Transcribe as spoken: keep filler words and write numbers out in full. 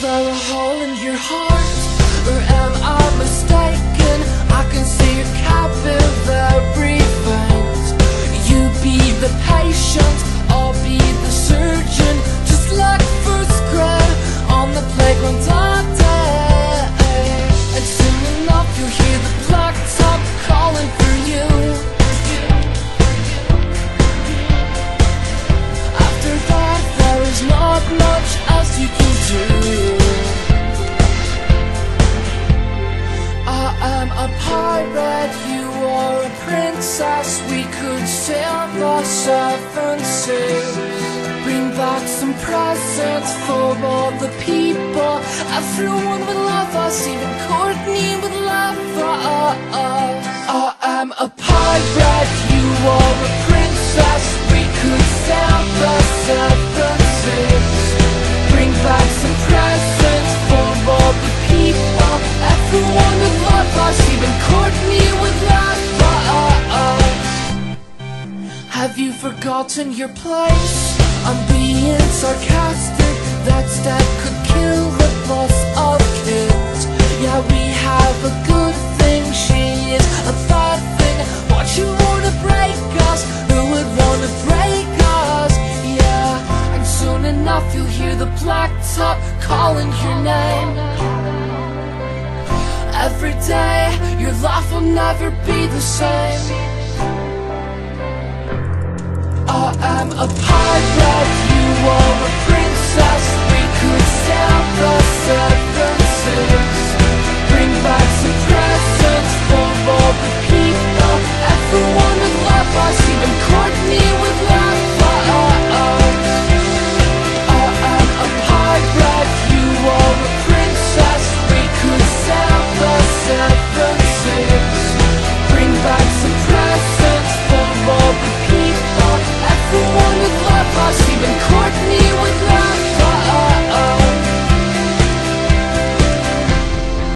there a hole in your heart, or am I mistaken? I can see your capillary veins. You be the patient, I'll be the surgeon, just like first grade on the playground all day. And soon enough you'll hear the blacktop calling for you. After that there is not much else you can do. I am a pirate, you are a princess. We could sail the seven seas. Bring back some presents for all the people. Everyone would love us, even Courtney would love us. I am a pirate, you are a princess. We could sail the seven seas. Bring back some presents for all the people. Everyone would love us, even Courtney would love us. Have you forgotten your place? I'm being sarcastic, that step could kill the boss of kids. Yeah, we have a good thing, she is a bad thing. What, you wanna break us? Who would wanna break us? Yeah, and soon enough you'll hear the blacktop calling your name. Every day, your life will never be the same. I am a pirate, you are a princess. We could sail the seven